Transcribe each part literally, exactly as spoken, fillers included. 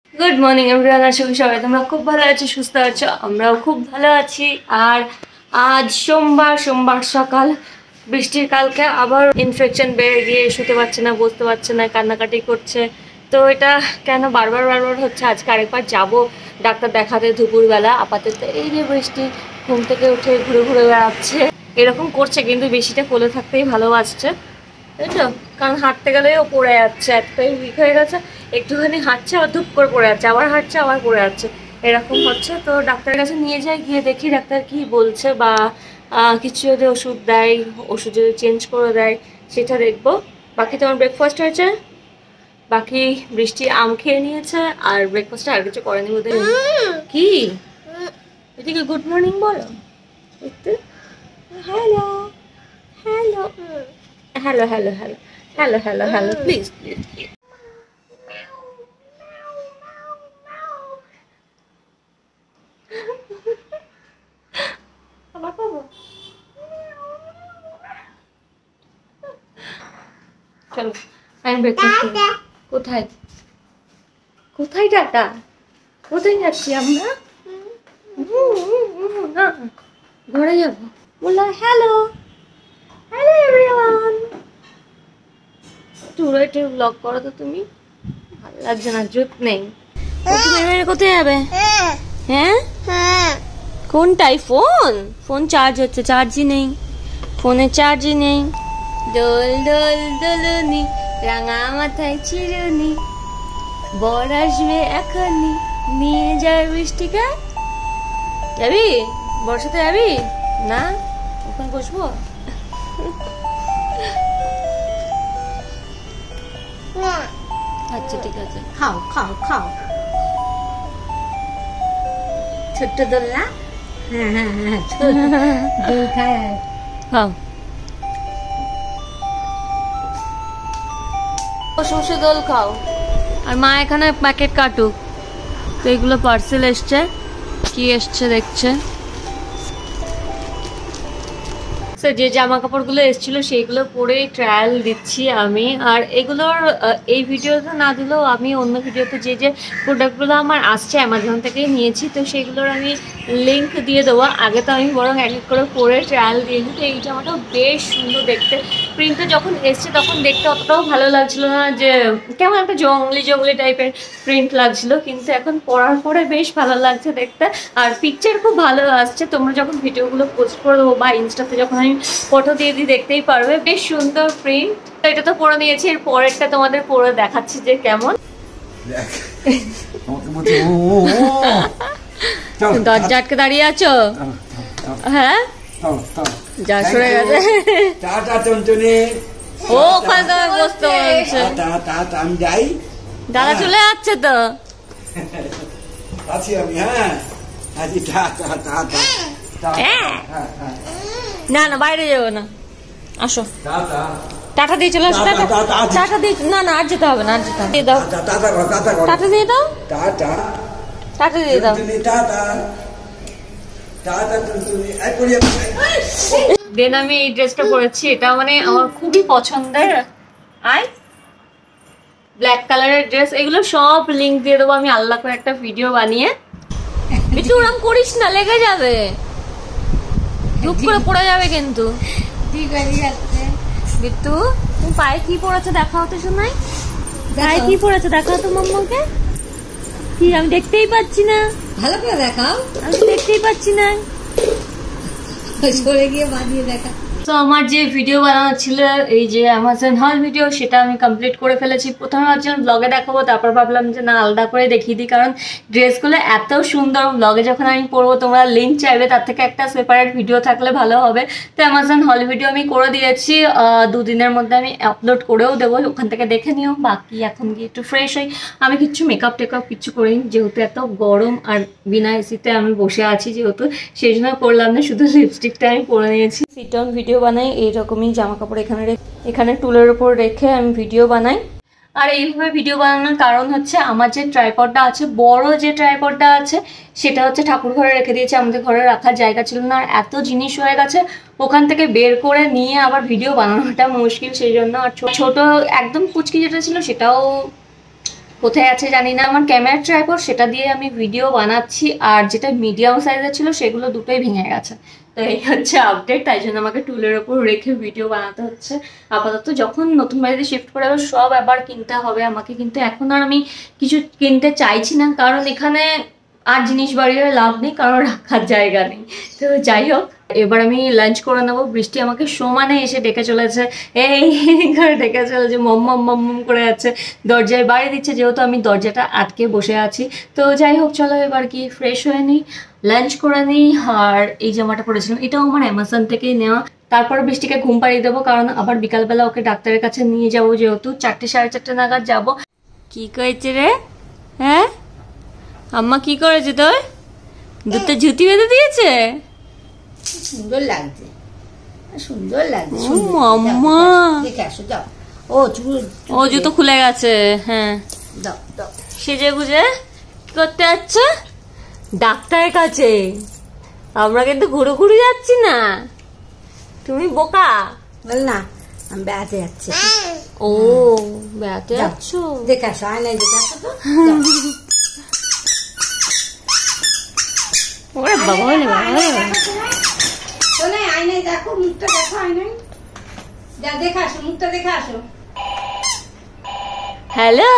Good morning everyone, আশা করি সবাই তোমরা খুব ভালো আছো, সুস্থ আছো। আমরাও খুব ভালো আছি। আর আজ সোমবার সোমবার সকাল। বৃষ্টির কালকে আবার ইনফেকশন বেড়ে গিয়ে শুতে পারছে না, বসতে পারছে না, কান্নাকাটি করছে। তো এটা কেন বারবার বারবার হচ্ছে? আজকে আরেকবার যাবো ডাক্তার দেখাতে দুপুরবেলা। আপাতত এই যে বৃষ্টি ঘুম থেকে উঠে ঘুরে ঘুরে বেড়াচ্ছে, এরকম করছে, কিন্তু বেশিটা কোলে থাকতেই ভালোবাসছে, তাই তো? কারণ হাঁটতে গেলেও পড়ে যাচ্ছে, এতটাই উইক হয়ে গেছে। একটুখানি হাঁটছে আবার ধূপ করে পড়ে যাচ্ছে, আবার হাঁটছে আবার পড়ে যাচ্ছে, এরকম হচ্ছে। তো ডাক্তারের কাছে নিয়ে যাই, গিয়ে দেখি ডাক্তার কি বলছে, বা কিছু যদি ওষুধ দেয়, ওষুধ যদি চেঞ্জ করে দেয় সেটা দেখবো। বাকি তোমার ব্রেকফাস্ট হয়েছে? বাকি বৃষ্টি আম খেয়ে নিয়েছে, আর ব্রেকফাস্টে আর কিছু করেনি বোধ হয়। কি এদিকে গুড মর্নিং বলো একটু। Hello hello hello hello hello hello hello hello please please please. চলো আমি ব্রেকফাস্ট করি। কোথায় কোথায় টাটা? কোথায় যাচ্ছি আমরা? না ঘরে যাবো। বললো হ্যালো হ্যালো এভরিওয়ান। একটু একটু ব্লগ করো তো তুমি, ভালো লাগছে না, জুত নেই। তুমি কোথায় যাবে? হ্যাঁ কোনটাই? ফোন ফোন চার্জ হচ্ছে, চার্জই নেই, ফোনে চার্জই নেই। দোল দোল দোলনি রাঙা মাথায় চিরুনি, বর আসবে এখনই নিয়ে যায় বৃষ্টিকে। যাবি বর্ষাতে? যাবি না? ওখানে বসবো। আচ্ছা ঠিক আছে, খাও খাও খাও। ছোট্ট দোল না? হ্যাঁ হ্যাঁ হ্যাঁ দোল খায়, খাও। বসে বসে দোল খাও। আর মা এখানে প্যাকেট কাটুক। তো এগুলো পার্সেল এসছে, কি এসছে দেখছে। যে জামা কাপড়গুলো এসেছিল সেইগুলো পরে ট্রায়াল দিচ্ছি আমি। আর এগুলোর এই ভিডিওতে না দিলেও আমি অন্য ভিডিওতে যে যে প্রোডাক্টগুলো আমার আসছে অ্যামাজন থেকেই নিয়েছি, তো সেইগুলোর আমি লিঙ্ক দিয়ে দেবো। আগে তো আমি বরং এক এক করে পরে ট্রায়াল দিয়েছি। তো এই জামাটাও বেশ সুন্দর দেখতে। প্রিন্টটা যখন এসছে তখন দেখতে অতটাও ভালো লাগছিল না, যে কেমন একটা জঙ্গলি জঙ্গলি টাইপের প্রিন্ট লাগছিল, কিন্তু এখন পরার পরে বেশ ভালো লাগছে দেখতে। আর পিকচার খুব ভালো আসছে। তোমরা যখন ভিডিওগুলো পোস্ট করে দেবো বা ইনস্টাতে যখন আমি ফটো দিয়ে দিই দেখতেই পারবে, বেশ সুন্দর প্রিন্ট। তো এটা তো পরে নিয়েছি, এর পরেরটা তোমাদের পরে দেখাচ্ছি যে কেমন। দরজা আটকে দাঁড়িয়ে আছো? হ্যাঁ যা সরে গেছে। ও ওখানে তোমায় বসতে বলছে। আমি যাই, দাদা চলে যাচ্ছে তো। আছি আমি। হ্যাঁ না না বাইরে যাবো না, আসো। টাটা দিয়ে চলে আসো। টাটা দিয়ে না না আর যেতে হবে না, আর যেতে হবে। দিয়ে দাও টাটা দিয়ে দাও, টাটা দিয়ে দাও। দেন আমি এই ড্রেসটা পরেছি, এটা মানে আমার খুবই পছন্দের। আই ব্ল্যাক কালারের ড্রেস। এগুলো সব লিঙ্ক দিয়ে দেবো আমি আলাদা করে একটা ভিডিও বানিয়ে। একটু ওরম করিস না, লেগে যাবে, ধূপ করে পড়ে যাবে কিন্তু। বিট্টু তুমি পায়ে কি পড়েছো দেখাও তো, শোনাই পায়ে কি পড়েছো দেখাও তো মাম্মাকে। কি আমি দেখতেই পাচ্ছি না, ভালো করে দেখাও। আমি দেখতেই পাচ্ছি না, সরে গিয়ে বানিয়ে দেখা। তো আমার যে ভিডিও বানানো ছিল এই যে অ্যামাজন হল ভিডিও, সেটা আমি কমপ্লিট করে ফেলেছি। প্রথমে ভাবছিলাম ব্লগে দেখাবো, তারপর ভাবলাম যে না আলাদা করে দেখিয়ে দিই, কারণ ড্রেসগুলো এত সুন্দর, ব্লগে যখন আমি পরবো তোমরা লিঙ্ক চাইবে, তার থেকে একটা সেপারেট ভিডিও থাকলে ভালো হবে। তো অ্যামাজন হল ভিডিও আমি করে দিয়েছি, দুদিনের মধ্যে আমি আপলোড করেও দেবো, ওখান থেকে দেখে নিও। বাকি এখন গিয়ে একটু ফ্রেশ হই। আমি কিচ্ছু মেকআপ টেকআপ কিচ্ছু করিনি, যেহেতু এত গরম আর বিনা এসিতে আমি বসে আছি, যেহেতু সেই জন্য করলাম না, শুধু লিপস্টিকটা আমি পরে নিয়েছি। সিট ডাউন ভিডিও বানাই এইরকমই, জামা কাপড় এখানে এখানে টুলের উপর রেখে আমি ভিডিও বানাই। আর এইভাবে ভিডিও বানানোর কারণ হচ্ছে আমার যে ট্রাইপডটা আছে, বড় যে ট্রাইপডটা আছে, সেটা হচ্ছে ঠাকুর ঘরে রেখে দিয়েছি। আমাদের ঘরে রাখার জায়গা ছিল না, আর এত জিনিস হয়ে গেছে, ওখান থেকে বের করে নিয়ে আবার ভিডিও বানানোটা মুশকিল, সেই জন্য। আর ছোট একদম কুচকি যেটা ছিল সেটাও কোথায় আছে জানি না। আমার ক্যামেরা ট্রাইপড, সেটা দিয়ে আমি ভিডিও বানাচ্ছি, আর যেটা মিডিয়াম সাইজের ছিল সেগুলো দুটোই ভেঙে গেছে। তো এই হচ্ছে আপডেট, তাই জন্য আমাকে টুলের ওপর রেখে ভিডিও বানাতে হচ্ছে আপাতত। যখন নতুন বাড়িতে শিফট করে আবার সব আবার কিনতে হবে আমাকে, কিন্তু এখন আর আমি কিছু কিনতে চাইছি না, কারণ এখানে আর জিনিস বাড়িয়ে লাভ নেই, কারণ রাখার জায়গা নেই। তো যাই হোক, এবার আমি লাঞ্চ করে নেবো। বৃষ্টি আমাকে সমানে এসে ডেকে চলেছে, এই করে ডেকে চলেছে, মম মম মম মম করে যাচ্ছে, দরজায় বাড়ি দিচ্ছে, যেহেতু আমি দরজাটা আটকে বসে আছি। তো যাই হোক, চলো এবার কি ফ্রেশ হয়ে নিই, লাঞ্চ করে নিই। আর এই জামাটা পরেছিলাম, এটাও আমার অ্যামাজন থেকেই নেওয়া। তারপর বৃষ্টিকে ঘুম পাড়িয়ে দেবো, কারণ আবার বিকালবেলা ওকে ডাক্তারের কাছে নিয়ে যাবো, যেহেতু চারটে সাড়ে চারটে নাগাদ যাবো। কি করেছে রে? হ্যাঁ, আম্মা কি করেছে তোর? দুটো জুতি বেঁধে দিয়েছে। সুন্দর লাগছে, সুন্দর লাগছে। ও মাম্মা, দেখে আসো, যাও। ও চুল, ও জুতো খুলে গেছে। হ্যাঁ, দাও দাও। সেজে গুজে কি করতে যাচ্ছে? ডাক্তারের কাছে। আমরা কিন্তু ঘুরে ঘুরে যাচ্ছি না, তুমি বোকা। বল না, আমি বেড়াতে যাচ্ছি। ও, বেড়াতে যাচ্ছ? দেখে আসো, আয়নায় দেখে আসো তো। ওরে বাবা, ওরে বাবা, শোনে, আয়নায় দেখো, মুখটা দেখো আয়নায়, যা দেখে আসো, মুখটা দেখে আসো। হ্যালো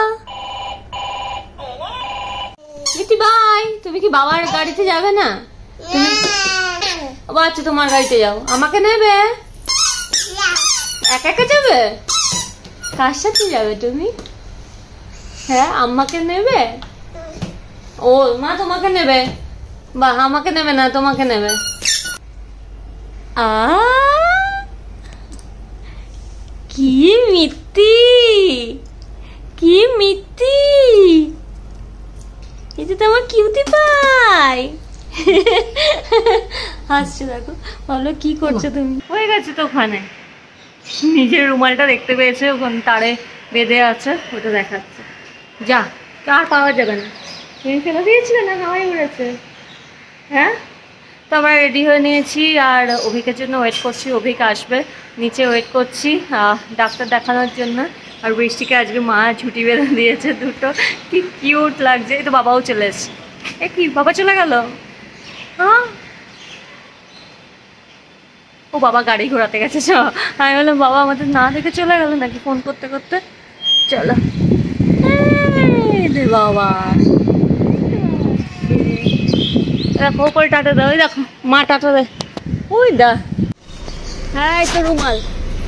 বিটি ভাই, তুমি কি বাবার গাড়িতে যাবে না? তুমি আচ্ছা, তোমার গাড়িতে যাও, আমাকে নেবে? একা একা যাবে? কার সাথে যাবে তুমি? হ্যাঁ, আম্মাকে নেবে? ও মা, তোমাকে নেবে? বা আমাকে নেবে না, তোমাকে নেবে। আ কি মিত্তি, কি মিত্তি, এটা তো আমার কিউটি পাই। হাসছে দেখো, বলো কি করছো তুমি? হয়ে গেছে তো, ওখানে নিজের রুমালটা দেখতে পেয়েছে, ওখানে তারে বেঁধে আছে, ওটা দেখাচ্ছে। যা, আর পাওয়া যাবে না। তুমি ফেলে দিয়েছিলে না, হাওয়াই উড়েছে। হ্যাঁ, তো আমরা রেডি হয়ে নিয়েছি, আর অভিকের জন্য ওয়েট করছি। অভিক আসবে, নিচে ওয়েট করছি ডাক্তার দেখানোর জন্য। আর বৃষ্টিকে আজকে মা ছুটি বেঁধে দিয়েছে দুটো, কি কিউট লাগছে। এই তো বাবাও চলে এসছে। এ কি, বাবা চলে গেল? হ্যাঁ, ও বাবা গাড়ি ঘোরাতে গেছে। চ, আমি বললাম বাবা আমাদের না দেখে চলে গেল নাকি ফোন করতে করতে। চলো রে বাবা, দেখো করে টাটা দাও, ওই দেখো মা টাটা দে, ওই দা। হ্যাঁ, এই তো রুমাল।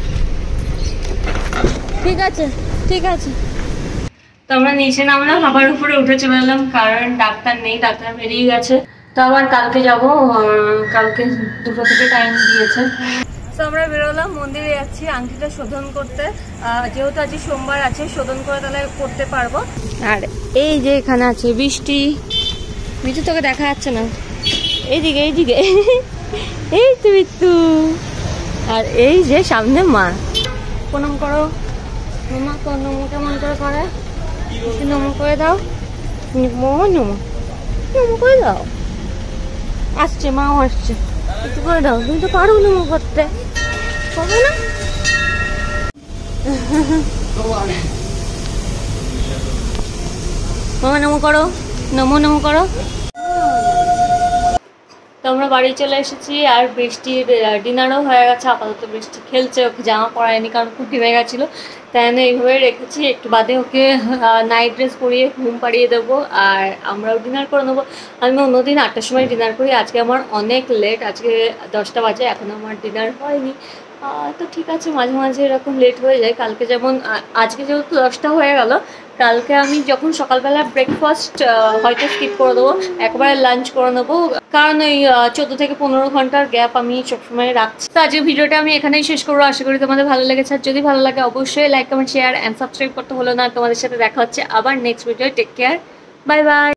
ঠিক আছে, ঠিক আছে। তো আমরা নিচে নামলাম, আবার উপরে উঠে চলে এলাম, কারণ ডাক্তার নেই, ডাক্তার বেরিয়ে গেছে। তো আবার কালকে যাবো, কালকে দুটো থেকে টাইম দিয়েছে। তো আমরা বেরোলাম, মন্দিরে যাচ্ছি আংটিটা শোধন করতে, যেহেতু আজকে সোমবার আছে, শোধন করে তাহলে করতে পারবো। আর এই যে এখানে আছে বৃষ্টি, বৃষ্টি তোকে দেখা যাচ্ছে না, এইদিকে এইদিকে, এই তো বিট্টু। আর এই যে সামনে মা, প্রণাম করো। মামা নম কেমন করে করে, নম করে দাও, মামা নম নম করে দাও। আসছে, মাও আসছে, একটু করে দাও। তুমি তো পারো নম করতে, পারবে না? মামা নম করো, নমো নম করো। তো আমরা বাড়ি চলে এসেছি, আর বৃষ্টির ডিনারও হয়ে গেছে। আপাতত বৃষ্টি খেলছে, ওকে জামা পরায়নি কারণ খুব ঘেমে গেছিলো, তাই জন্য এইভাবে রেখেছি। একটু বাদে ওকে নাইট ড্রেস পরিয়ে ঘুম পাড়িয়ে দেবো, আর আমরাও ডিনার করে নেবো। আমি অন্যদিন আটটার সময় ডিনার করি, আজকে আমার অনেক লেট, আজকে দশটা বাজে, এখন আমার ডিনার হয়নি। তো ঠিক আছে, মাঝে মাঝে এরকম লেট হয়ে যায়। কালকে যেমন, আজকে যেহেতু দশটা হয়ে গেল, কালকে আমি যখন সকালবেলা ব্রেকফাস্ট হয়তো স্কিপ করে দেবো, একবারে লাঞ্চ করে নেবো, কারণ ওই চোদ্দো থেকে পনেরো ঘন্টার গ্যাপ আমি সবসময় রাখছি। তো আজকে ভিডিওটা আমি এখানেই শেষ করবো, আশা করি তোমাদের ভালো লেগেছে। আর যদি ভালো লাগে অবশ্যই like comment share and subscribe করতে হলো না। তোমাদের সাথে দেখা হচ্ছে আবার next video. Take care, bye by.